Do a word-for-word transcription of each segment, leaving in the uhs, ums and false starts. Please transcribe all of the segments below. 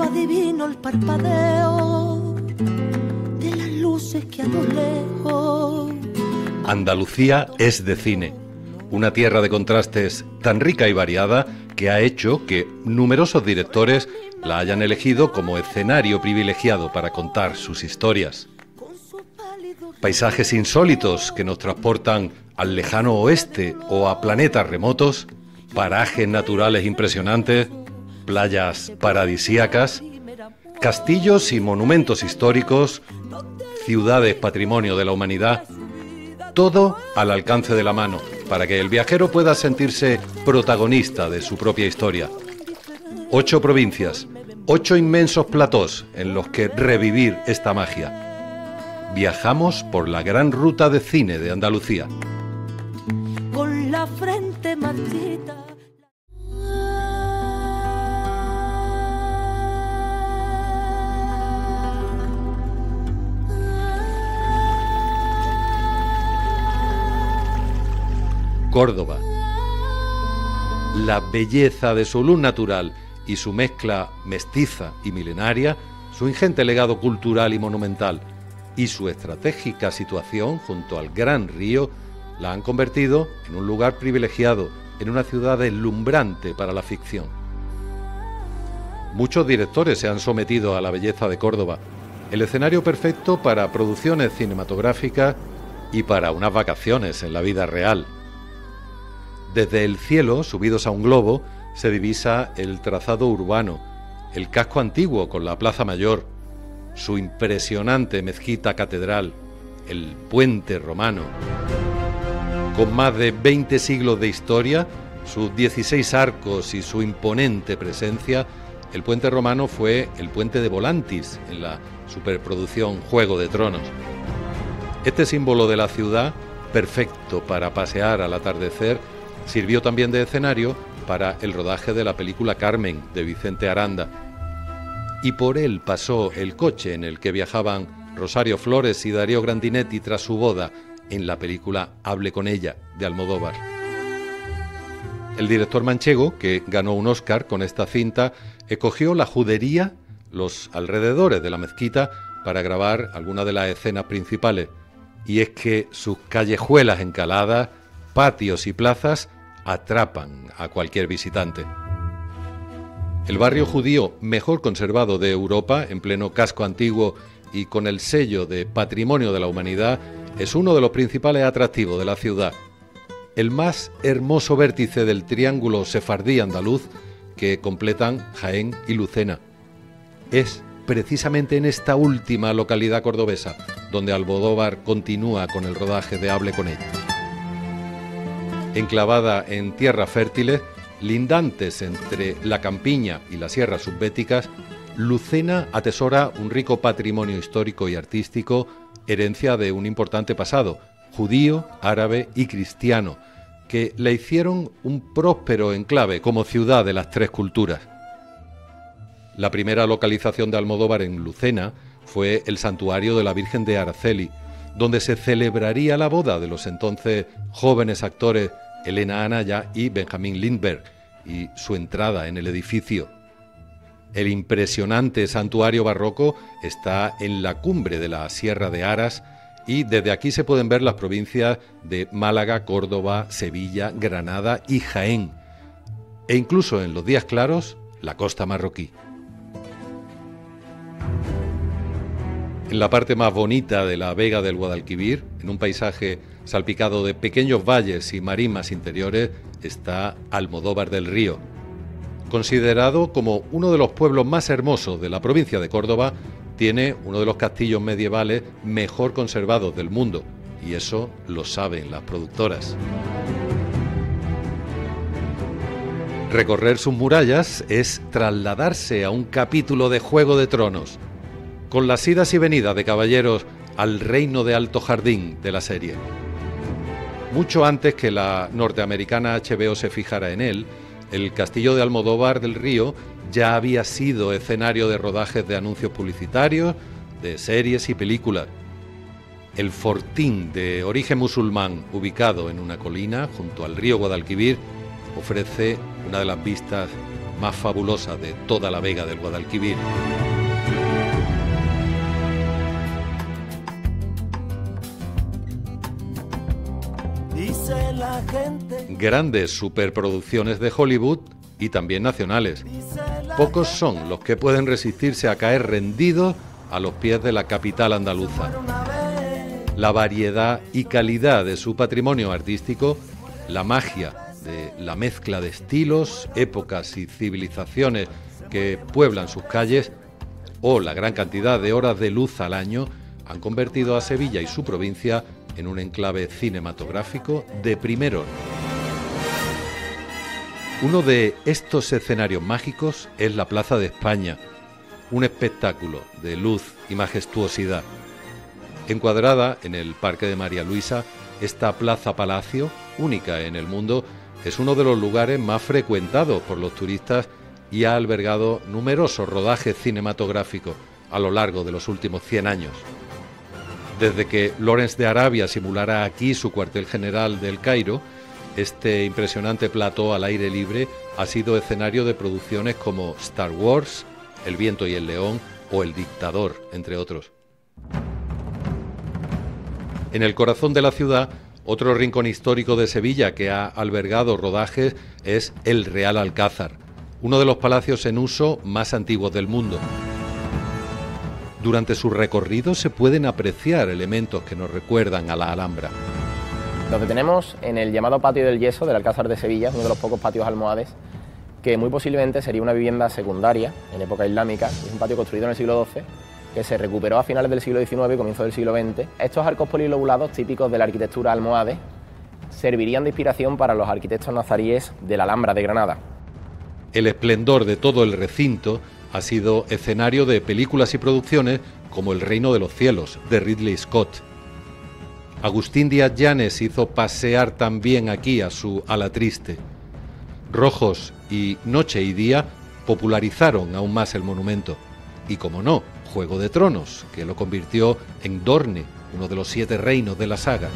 adivino el parpadeo de las luces que a lo lejos. Andalucía es de cine, una tierra de contrastes tan rica y variada que ha hecho que numerosos directores la hayan elegido como escenario privilegiado para contar sus historias. Paisajes insólitos que nos transportan al lejano oeste o a planetas remotos, parajes naturales impresionantes, playas paradisíacas, castillos y monumentos históricos, ciudades patrimonio de la humanidad, todo al alcance de la mano, para que el viajero pueda sentirse protagonista de su propia historia. Ocho provincias, ocho inmensos platós en los que revivir esta magia. Viajamos por la gran ruta de cine de Andalucía. Con la frente marchita. Córdoba. La belleza de su luz natural y su mezcla mestiza y milenaria, su ingente legado cultural y monumental y su estratégica situación junto al gran río la han convertido en un lugar privilegiado, en una ciudad deslumbrante para la ficción. Muchos directores se han sometido a la belleza de Córdoba, el escenario perfecto para producciones cinematográficas y para unas vacaciones en la vida real. Desde el cielo, subidos a un globo, se divisa el trazado urbano, el casco antiguo con la Plaza Mayor, su impresionante mezquita catedral, el puente romano. Con más de veinte siglos de historia, sus dieciséis arcos y su imponente presencia, el puente romano fue el puente de Volantis en la superproducción Juego de Tronos. Este símbolo de la ciudad, perfecto para pasear al atardecer, sirvió también de escenario para el rodaje de la película Carmen, de Vicente Aranda. Y por él pasó el coche en el que viajaban Rosario Flores y Darío Grandinetti tras su boda en la película Hable con ella, de Almodóvar. El director manchego, que ganó un Oscar con esta cinta, escogió la judería, los alrededores de la mezquita, para grabar algunas de las escenas principales. Y es que sus callejuelas encaladas, patios y plazas atrapan a cualquier visitante. El barrio judío mejor conservado de Europa, en pleno casco antiguo y con el sello de Patrimonio de la Humanidad, es uno de los principales atractivos de la ciudad. El más hermoso vértice del triángulo sefardí andaluz que completan Jaén y Lucena. Es precisamente en esta última localidad cordobesa donde Almodóvar continúa con el rodaje de Hable con ella. Enclavada en tierras fértiles, lindantes entre la campiña y las sierras subbéticas, Lucena atesora un rico patrimonio histórico y artístico, herencia de un importante pasado, judío, árabe y cristiano, que la hicieron un próspero enclave como ciudad de las tres culturas. La primera localización de Almodóvar en Lucena fue el santuario de la Virgen de Araceli, donde se celebraría la boda de los entonces jóvenes actores Elena Anaya y Benjamín Lindbergh, y su entrada en el edificio. El impresionante santuario barroco está en la cumbre de la Sierra de Aras y desde aquí se pueden ver las provincias de Málaga, Córdoba, Sevilla, Granada y Jaén, e incluso en los días claros, la costa marroquí. En la parte más bonita de la Vega del Guadalquivir, en un paisaje salpicado de pequeños valles y marismas interiores, está Almodóvar del Río. Considerado como uno de los pueblos más hermosos de la provincia de Córdoba, tiene uno de los castillos medievales mejor conservados del mundo, y eso lo saben las productoras. Recorrer sus murallas es trasladarse a un capítulo de Juego de Tronos, con las idas y venidas de caballeros al reino de Alto Jardín de la serie. Mucho antes que la norteamericana H B O se fijara en él, el castillo de Almodóvar del Río ya había sido escenario de rodajes de anuncios publicitarios, de series y películas. El fortín de origen musulmán, ubicado en una colina junto al río Guadalquivir, ofrece una de las vistas más fabulosa de toda la vega del Guadalquivir. Dice la gente. Grandes superproducciones de Hollywood y también nacionales. Pocos son los que pueden resistirse a caer rendidos a los pies de la capital andaluza. La variedad y calidad de su patrimonio artístico, la magia de la mezcla de estilos, épocas y civilizaciones que pueblan sus calles, o la gran cantidad de horas de luz al año, han convertido a Sevilla y su provincia en un enclave cinematográfico de primer orden. Uno de estos escenarios mágicos es la Plaza de España, un espectáculo de luz y majestuosidad. Encuadrada en el Parque de María Luisa, esta Plaza Palacio, única en el mundo, es uno de los lugares más frecuentados por los turistas y ha albergado numerosos rodajes cinematográficos a lo largo de los últimos cien años. Desde que Lawrence de Arabia simulara aquí su cuartel general del Cairo, este impresionante plató al aire libre ha sido escenario de producciones como Star Wars, El viento y el león o El dictador, entre otros. En el corazón de la ciudad, otro rincón histórico de Sevilla que ha albergado rodajes es el Real Alcázar, uno de los palacios en uso más antiguos del mundo. Durante su recorrido se pueden apreciar elementos que nos recuerdan a la Alhambra. Lo que tenemos en el llamado Patio del Yeso del Alcázar de Sevilla, uno de los pocos patios almohades, que muy posiblemente sería una vivienda secundaria en época islámica. Es un patio construido en el siglo doce, que se recuperó a finales del siglo diecinueve y comienzo del siglo veinte. Estos arcos polilobulados típicos de la arquitectura almohade servirían de inspiración para los arquitectos nazaríes de la Alhambra de Granada. El esplendor de todo el recinto ha sido escenario de películas y producciones como El reino de los cielos, de Ridley Scott. Agustín Díaz Llanes hizo pasear también aquí a su ala triste. Rojos y Noche y Día popularizaron aún más el monumento. Y como no, Juego de Tronos, que lo convirtió en Dorne, uno de los siete reinos de la saga.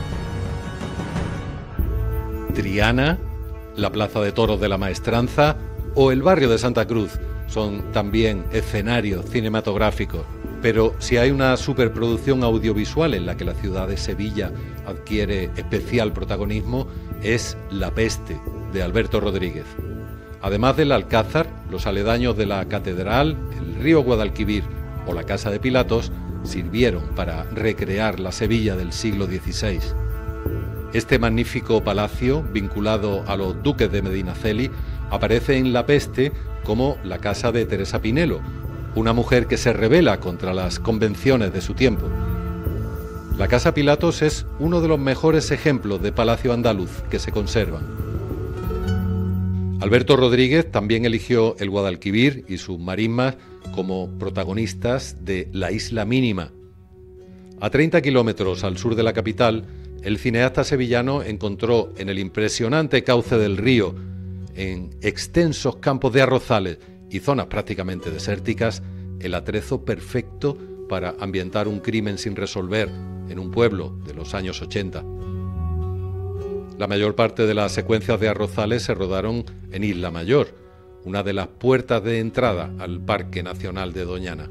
Triana, la Plaza de Toros de la Maestranza o el barrio de Santa Cruz son también escenarios cinematográficos. Pero si hay una superproducción audiovisual en la que la ciudad de Sevilla adquiere especial protagonismo, es La Peste, de Alberto Rodríguez. Además del Alcázar, los aledaños de la Catedral, el río Guadalquivir o la Casa de Pilatos sirvieron para recrear la Sevilla del siglo dieciséis. Este magnífico palacio, vinculado a los duques de Medinaceli, aparece en La Peste como la casa de Teresa Pinelo, una mujer que se rebela contra las convenciones de su tiempo. La Casa Pilatos es uno de los mejores ejemplos de palacio andaluz que se conservan. Alberto Rodríguez también eligió el Guadalquivir y sus marismas como protagonistas de La Isla Mínima. A treinta kilómetros al sur de la capital, el cineasta sevillano encontró en el impresionante cauce del río, en extensos campos de arrozales y zonas prácticamente desérticas, el atrezo perfecto para ambientar un crimen sin resolver en un pueblo de los años ochenta. La mayor parte de las secuencias de arrozales se rodaron en Isla Mayor, una de las puertas de entrada al Parque Nacional de Doñana.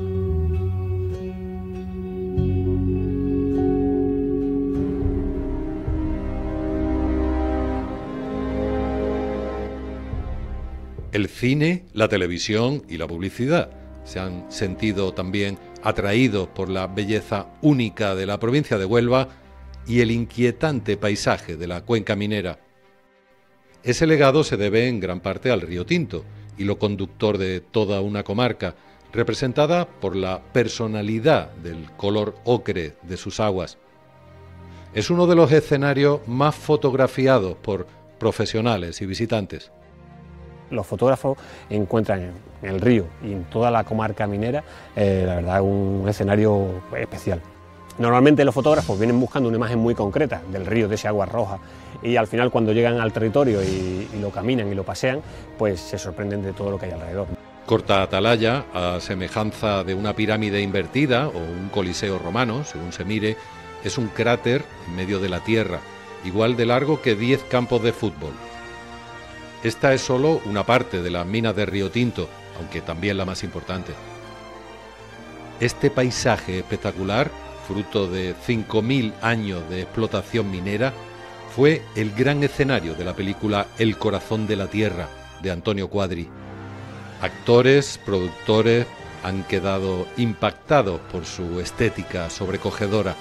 El cine, la televisión y la publicidad se han sentido también atraídos por la belleza única de la provincia de Huelva y el inquietante paisaje de la cuenca minera. Ese legado se debe en gran parte al río Tinto, hilo conductor de toda una comarca, representada por la personalidad del color ocre de sus aguas. Es uno de los escenarios más fotografiados por profesionales y visitantes. Los fotógrafos encuentran en el río y en toda la comarca minera, eh, la verdad, un escenario especial. Normalmente los fotógrafos vienen buscando una imagen muy concreta del río, de ese agua roja, y al final cuando llegan al territorio y, y lo caminan y lo pasean, pues se sorprenden de todo lo que hay alrededor. Corta Atalaya, a semejanza de una pirámide invertida o un coliseo romano, según se mire, es un cráter en medio de la tierra, igual de largo que diez campos de fútbol. Esta es solo una parte de las minas de Río Tinto, aunque también la más importante. Este paisaje espectacular, fruto de cinco mil años de explotación minera, fue el gran escenario de la película El corazón de la tierra, de Antonio Cuadri. Actores, productores han quedado impactados por su estética sobrecogedora.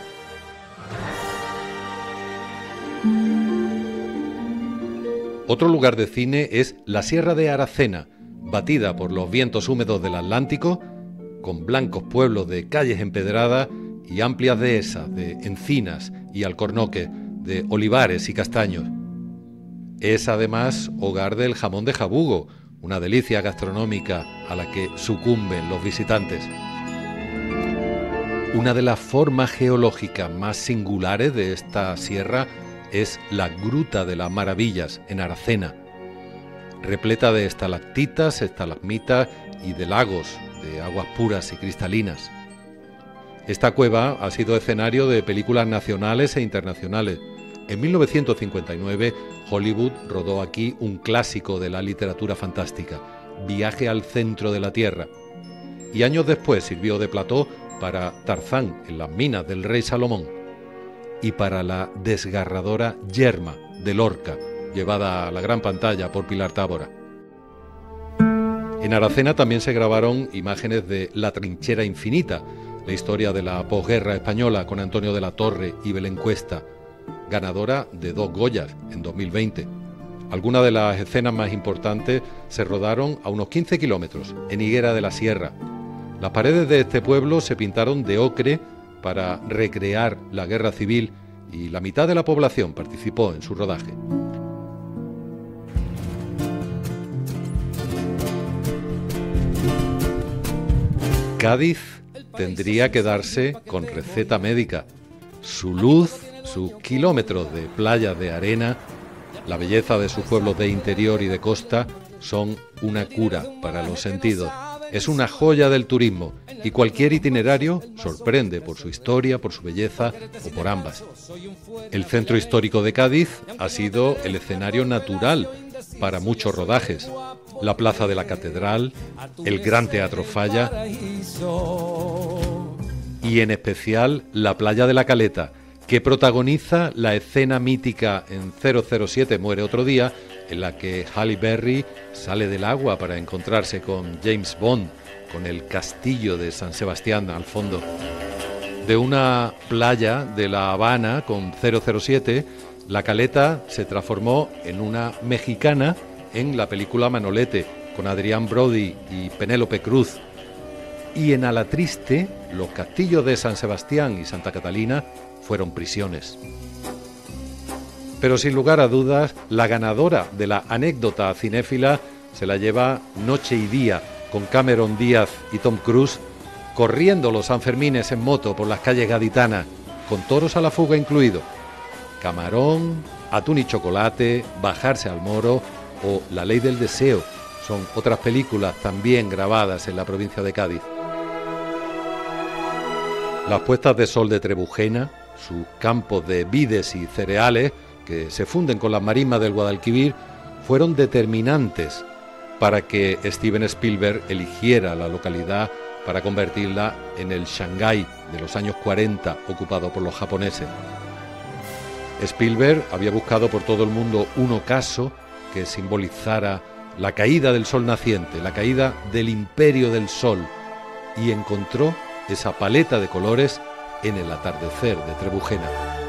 Otro lugar de cine es la Sierra de Aracena, batida por los vientos húmedos del Atlántico, con blancos pueblos de calles empedradas y amplias dehesas de encinas y alcornoques, de olivares y castaños. Es además hogar del jamón de jabugo, una delicia gastronómica a la que sucumben los visitantes. Una de las formas geológicas más singulares de esta sierra es la Gruta de las Maravillas, en Aracena, repleta de estalactitas, estalagmitas y de lagos de aguas puras y cristalinas. Esta cueva ha sido escenario de películas nacionales e internacionales. En mil novecientos cincuenta y nueve, Hollywood rodó aquí un clásico de la literatura fantástica, Viaje al centro de la Tierra, y años después sirvió de plató para Tarzán en las minas del rey Salomón y para la desgarradora Yerma de Lorca, llevada a la gran pantalla por Pilar Tábora. En Aracena también se grabaron imágenes de La trinchera infinita, la historia de la posguerra española con Antonio de la Torre y Belén Cuesta, ganadora de dos Goyas en dos mil veinte. Algunas de las escenas más importantes se rodaron a unos quince kilómetros, en Higuera de la Sierra. Las paredes de este pueblo se pintaron de ocre para recrear la guerra civil y la mitad de la población participó en su rodaje. Cádiz tendría que darse con receta médica. Su luz, sus kilómetros de playas de arena, la belleza de sus pueblos de interior y de costa son una cura para los sentidos. Es una joya del turismo y cualquier itinerario sorprende por su historia, por su belleza o por ambas. El centro histórico de Cádiz ha sido el escenario natural para muchos rodajes. La Plaza de la Catedral, el Gran Teatro Falla y en especial la Playa de la Caleta, que protagoniza la escena mítica en cero cero siete Muere otro día, en la que Halle Berry sale del agua para encontrarse con James Bond, con el castillo de San Sebastián al fondo. De una playa de La Habana con cero cero siete, la Caleta se transformó en una mexicana en la película Manolete, con Adrián Brody y Penélope Cruz. Y en Alatriste, los castillos de San Sebastián y Santa Catalina fueron prisiones. Pero sin lugar a dudas, la ganadora de la anécdota cinéfila se la lleva Noche y Día, con Cameron Díaz y Tom Cruise corriendo los Sanfermines en moto por las calles gaditanas, con toros a la fuga incluido. Camarón, Atún y chocolate, Bajarse al Moro o La Ley del Deseo son otras películas también grabadas en la provincia de Cádiz. Las puestas de sol de Trebujena, sus campos de vides y cereales que se funden con las marismas del Guadalquivir, fueron determinantes para que Steven Spielberg eligiera la localidad para convertirla en el Shanghái de los años cuarenta ocupado por los japoneses. Spielberg había buscado por todo el mundo un ocaso que simbolizara la caída del sol naciente, la caída del imperio del sol, y encontró esa paleta de colores en el atardecer de Trebujena.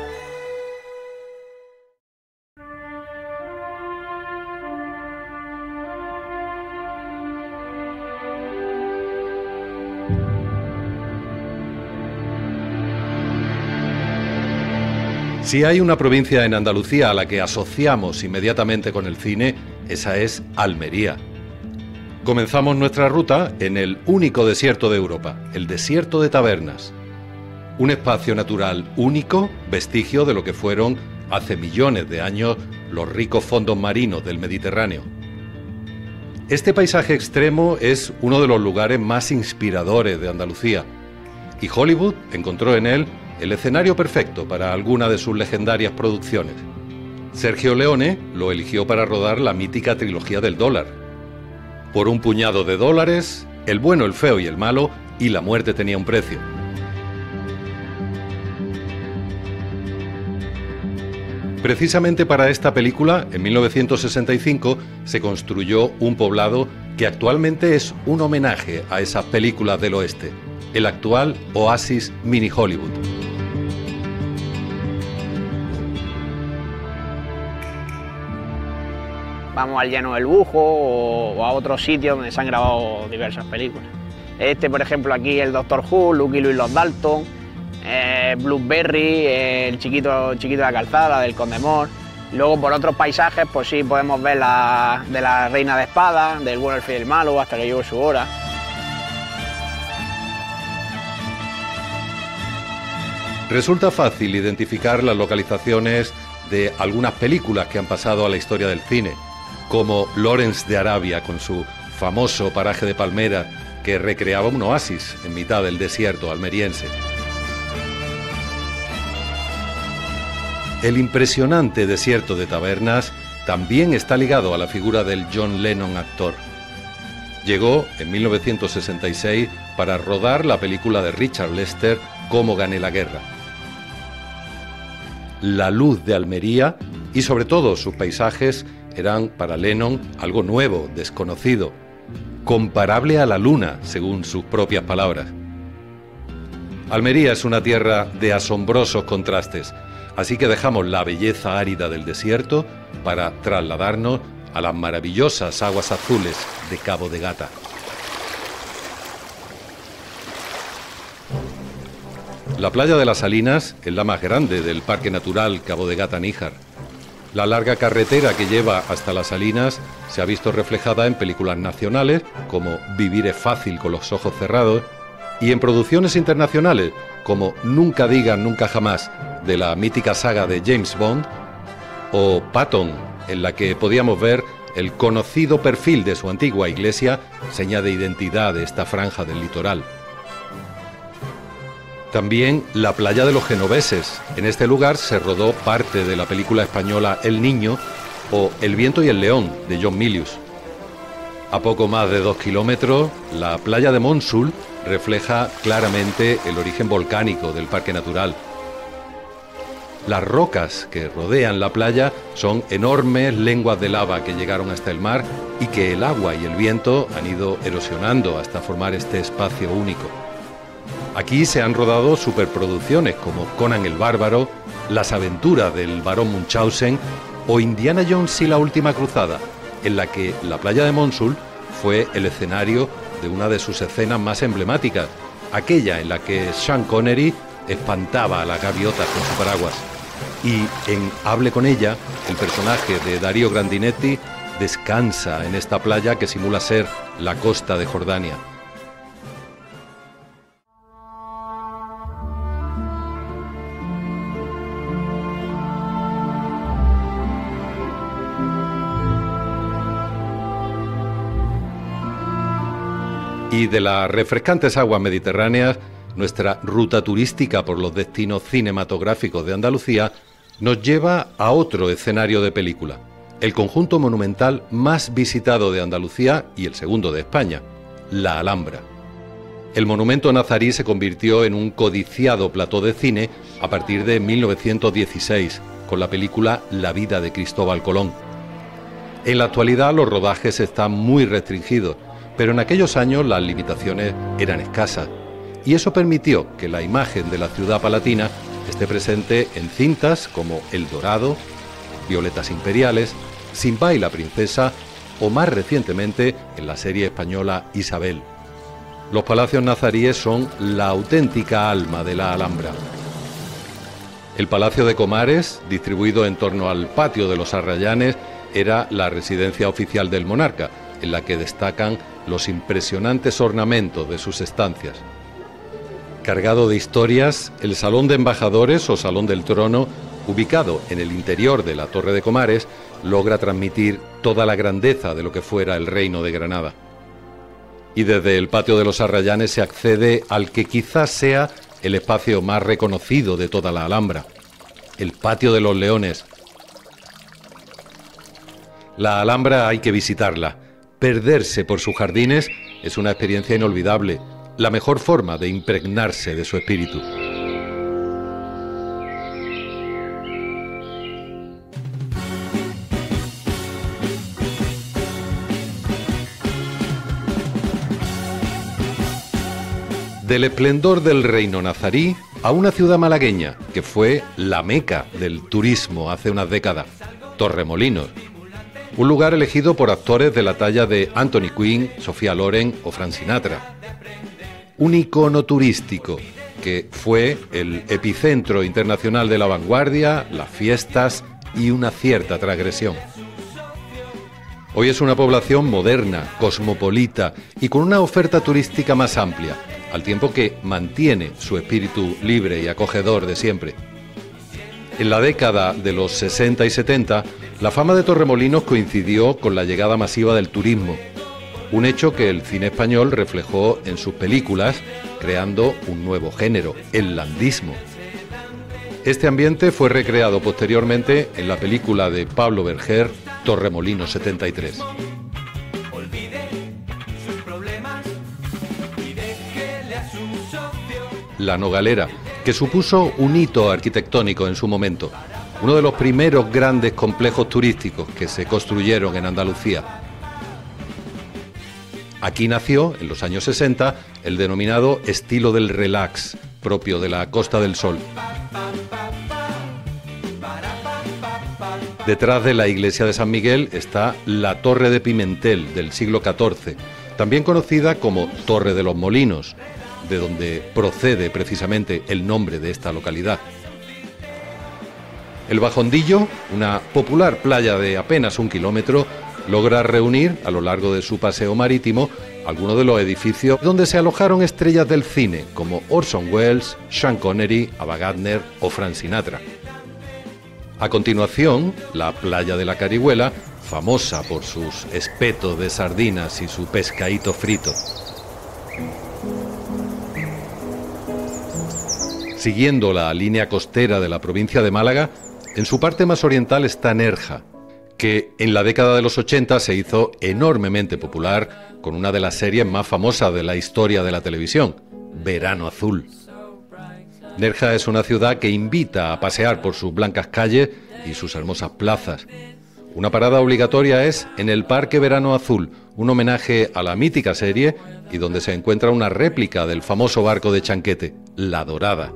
Si hay una provincia en Andalucía a la que asociamos inmediatamente con el cine, esa es Almería. Comenzamos nuestra ruta en el único desierto de Europa, el desierto de Tabernas. Un espacio natural único, vestigio de lo que fueron hace millones de años los ricos fondos marinos del Mediterráneo. Este paisaje extremo es uno de los lugares más inspiradores de Andalucía, y Hollywood encontró en él el escenario perfecto para alguna de sus legendarias producciones. Sergio Leone lo eligió para rodar la mítica trilogía del dólar. Por un puñado de dólares, El bueno, el feo y el malo, y la muerte tenía un precio. Precisamente para esta película, en mil novecientos sesenta y cinco, se construyó un poblado que actualmente es un homenaje a esas películas del oeste, el actual Oasis Mini Hollywood. Vamos al Llano del Bujo o, o a otros sitios donde se han grabado diversas películas. Este, por ejemplo, aquí el Doctor Who, Luke y Luis los Dalton, eh, Blueberry, eh, el chiquito, chiquito de la calzada, del Condemor. Luego por otros paisajes, pues sí, podemos ver la de la Reina de Espada, del bueno, el feo y el malo, hasta que llegó su hora. Resulta fácil identificar las localizaciones de algunas películas que han pasado a la historia del cine, como Lawrence de Arabia, con su famoso paraje de palmeras que recreaba un oasis en mitad del desierto almeriense. El impresionante desierto de Tabernas también está ligado a la figura del John Lennon actor. Llegó en mil novecientos sesenta y seis para rodar la película de Richard Lester, Cómo gané la guerra. La luz de Almería y sobre todo sus paisajes eran para Lennon algo nuevo, desconocido, comparable a la luna, según sus propias palabras. Almería es una tierra de asombrosos contrastes, así que dejamos la belleza árida del desierto para trasladarnos a las maravillosas aguas azules de Cabo de Gata. La playa de las Salinas es la más grande del Parque Natural Cabo de Gata-Níjar. La larga carretera que lleva hasta las Salinas se ha visto reflejada en películas nacionales como Vivir es fácil con los ojos cerrados y en producciones internacionales como Nunca digan nunca jamás, de la mítica saga de James Bond, o Patton, en la que podíamos ver el conocido perfil de su antigua iglesia, seña de identidad de esta franja del litoral. También la playa de los Genoveses. En este lugar se rodó parte de la película española El Niño o El viento y el león, de John Milius. A poco más de dos kilómetros, la playa de Monsul refleja claramente el origen volcánico del parque natural. Las rocas que rodean la playa son enormes lenguas de lava que llegaron hasta el mar y que el agua y el viento han ido erosionando hasta formar este espacio único. Aquí se han rodado superproducciones como Conan el Bárbaro, Las aventuras del barón Munchausen o Indiana Jones y la última cruzada, en la que la playa de Monsul fue el escenario de una de sus escenas más emblemáticas, aquella en la que Sean Connery espantaba a las gaviotas con su paraguas. Y en Hable con ella, el personaje de Darío Grandinetti descansa en esta playa que simula ser la costa de Jordania. Y de las refrescantes aguas mediterráneas, nuestra ruta turística por los destinos cinematográficos de Andalucía nos lleva a otro escenario de película, el conjunto monumental más visitado de Andalucía y el segundo de España, la Alhambra. El monumento nazarí se convirtió en un codiciado plató de cine a partir de mil novecientos dieciséis, con la película La vida de Cristóbal Colón. En la actualidad los rodajes están muy restringidos, pero en aquellos años las limitaciones eran escasas, y eso permitió que la imagen de la ciudad palatina esté presente en cintas como El Dorado, Violetas Imperiales, Simba y la Princesa, o más recientemente en la serie española Isabel. Los palacios nazaríes son la auténtica alma de la Alhambra. El Palacio de Comares, distribuido en torno al patio de los Arrayanes, era la residencia oficial del monarca, en la que destacan los impresionantes ornamentos de sus estancias. Cargado de historias, el Salón de Embajadores o Salón del Trono, ubicado en el interior de la Torre de Comares, logra transmitir toda la grandeza de lo que fuera el Reino de Granada. Y desde el patio de los Arrayanes se accede al que quizás sea el espacio más reconocido de toda la Alhambra, el Patio de los Leones. La Alhambra hay que visitarla. Perderse por sus jardines es una experiencia inolvidable, la mejor forma de impregnarse de su espíritu. Del esplendor del reino nazarí a una ciudad malagueña que fue la meca del turismo hace unas décadas, Torremolinos. Un lugar elegido por actores de la talla de Anthony Quinn, Sofía Loren o Frank Sinatra. Un icono turístico que fue el epicentro internacional de la vanguardia, las fiestas y una cierta transgresión. Hoy es una población moderna, cosmopolita y con una oferta turística más amplia, al tiempo que mantiene su espíritu libre y acogedor de siempre. En la década de los sesenta y setenta, la fama de Torremolinos coincidió con la llegada masiva del turismo, un hecho que el cine español reflejó en sus películas, creando un nuevo género, el landismo. Este ambiente fue recreado posteriormente en la película de Pablo Berger, Torremolinos setenta y tres. La Nogalera, que supuso un hito arquitectónico en su momento, uno de los primeros grandes complejos turísticos que se construyeron en Andalucía. Aquí nació, en los años sesenta, el denominado estilo del relax, propio de la Costa del Sol. Detrás de la iglesia de San Miguel está la Torre de Pimentel del siglo catorce, también conocida como Torre de los Molinos, de donde procede precisamente el nombre de esta localidad. El Bajondillo, una popular playa de apenas un kilómetro, logra reunir a lo largo de su paseo marítimo algunos de los edificios donde se alojaron estrellas del cine como Orson Welles, Sean Connery, Ava Gardner o Frank Sinatra. A continuación, la playa de la Carihuela, famosa por sus espetos de sardinas y su pescadito frito. Siguiendo la línea costera de la provincia de Málaga, en su parte más oriental está Nerja, que en la década de los ochenta se hizo enormemente popular con una de las series más famosas de la historia de la televisión, Verano Azul. Nerja es una ciudad que invita a pasear por sus blancas calles y sus hermosas plazas. Una parada obligatoria es en el Parque Verano Azul, un homenaje a la mítica serie y donde se encuentra una réplica del famoso barco de Chanquete, La Dorada.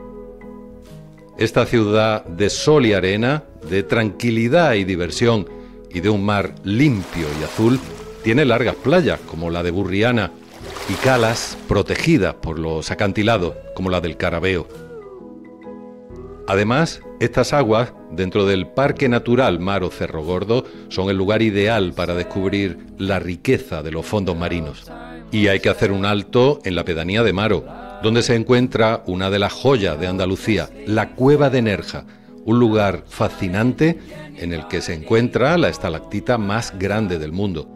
Esta ciudad de sol y arena, de tranquilidad y diversión y de un mar limpio y azul, tiene largas playas como la de Burriana y calas protegidas por los acantilados como la del Carabeo. Además, estas aguas, dentro del Parque Natural Maro Cerro Gordo, son el lugar ideal para descubrir la riqueza de los fondos marinos. Y hay que hacer un alto en la pedanía de Maro, donde se encuentra una de las joyas de Andalucía, la Cueva de Nerja, un lugar fascinante en el que se encuentra la estalactita más grande del mundo.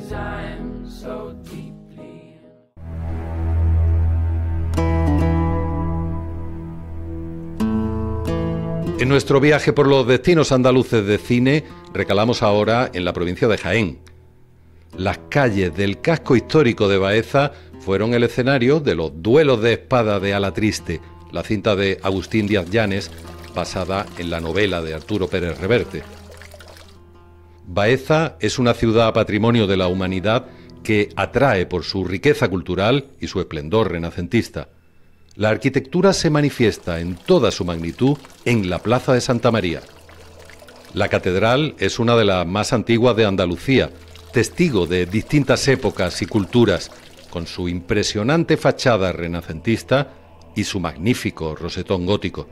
En nuestro viaje por los destinos andaluces de cine, recalamos ahora en la provincia de Jaén. Las calles del casco histórico de Baeza fueron el escenario de los duelos de espada de Ala Triste, la cinta de Agustín Díaz Llanes, basada en la novela de Arturo Pérez Reverte. Baeza es una ciudad patrimonio de la humanidad que atrae por su riqueza cultural y su esplendor renacentista. La arquitectura se manifiesta en toda su magnitud en la Plaza de Santa María. La catedral es una de las más antiguas de Andalucía, testigo de distintas épocas y culturas, con su impresionante fachada renacentista y su magnífico rosetón gótico.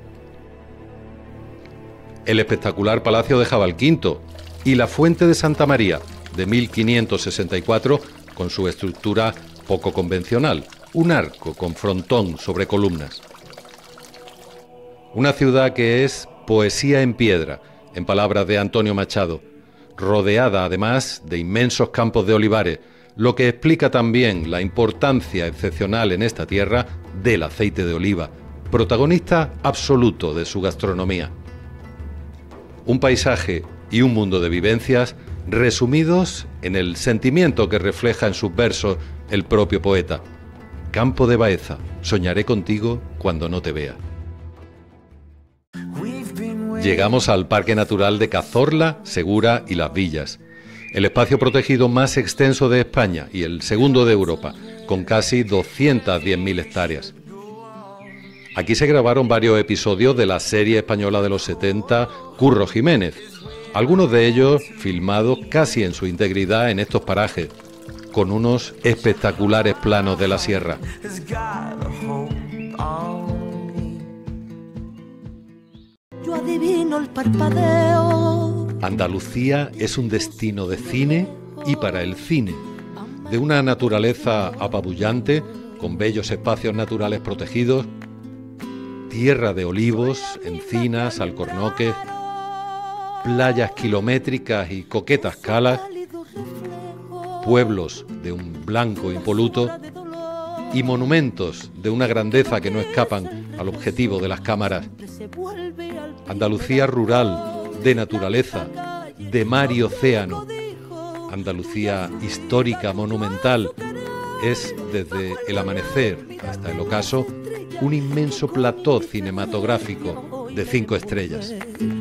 El espectacular Palacio de Jabalquinto y la Fuente de Santa María, de mil quinientos sesenta y cuatro, con su estructura poco convencional, un arco con frontón sobre columnas. Una ciudad que es poesía en piedra, en palabras de Antonio Machado, rodeada además de inmensos campos de olivares, lo que explica también la importancia excepcional en esta tierra del aceite de oliva, protagonista absoluto de su gastronomía. Un paisaje y un mundo de vivencias resumidos en el sentimiento que refleja en sus versos el propio poeta. Campo de Baeza, soñaré contigo cuando no te vea. Llegamos al Parque Natural de Cazorla, Segura y Las Villas, el espacio protegido más extenso de España y el segundo de Europa, con casi doscientas diez mil hectáreas. Aquí se grabaron varios episodios de la serie española de los setenta, Curro Jiménez, algunos de ellos filmados casi en su integridad en estos parajes, con unos espectaculares planos de la sierra. Yo adivino el parpadeo. Andalucía es un destino de cine y para el cine, de una naturaleza apabullante, con bellos espacios naturales protegidos, tierra de olivos, encinas, alcornoques, playas kilométricas y coquetas calas, pueblos de un blanco impoluto y monumentos de una grandeza que no escapan al objetivo de las cámaras. Andalucía rural, de naturaleza, de mar y océano. Andalucía histórica, monumental, es desde el amanecer hasta el ocaso un inmenso plató cinematográfico de cinco estrellas.